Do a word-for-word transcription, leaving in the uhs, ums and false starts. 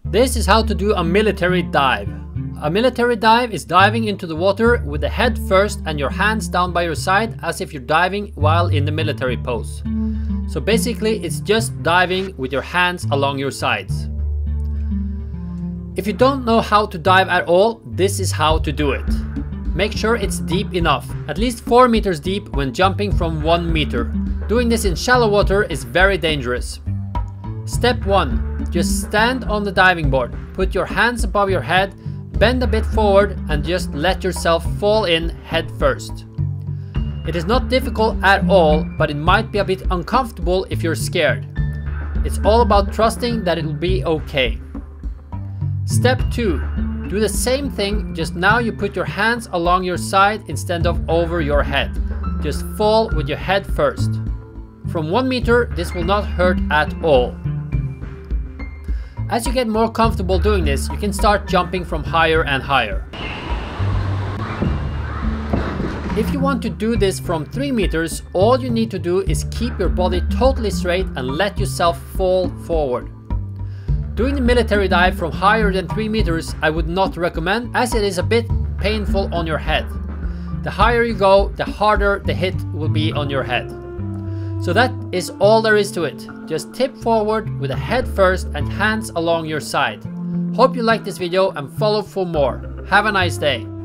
This is how to do a military dive. A military dive is diving into the water with the head first and your hands down by your side as if you're diving while in the military pose. So basically it's just diving with your hands along your sides. If you don't know how to dive at all, this is how to do it. Make sure it's deep enough, at least four meters deep when jumping from one meter. Doing this in shallow water is very dangerous. Step one. Just stand on the diving board, put your hands above your head, bend a bit forward and just let yourself fall in head first. It is not difficult at all, but it might be a bit uncomfortable if you're scared. It's all about trusting that it'll be okay. Step two. Do the same thing, just now you put your hands along your side instead of over your head. Just fall with your head first. From one meter, this will not hurt at all. As you get more comfortable doing this, you can start jumping from higher and higher. If you want to do this from three meters, all you need to do is keep your body totally straight and let yourself fall forward. Doing the military dive from higher than three meters I would not recommend, as it is a bit painful on your head. The higher you go, the harder the hit will be on your head. So that is all there is to it. Just tip forward with the head first and hands along your side. Hope you liked this video and follow for more. Have a nice day.